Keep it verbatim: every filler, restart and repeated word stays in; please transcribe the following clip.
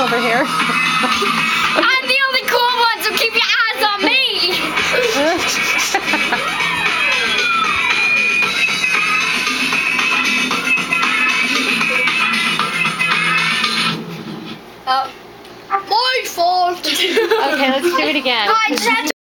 over here. I'm the only cool one, so keep your eyes on me. Oh, my fault. Okay, let's do it again. I just had to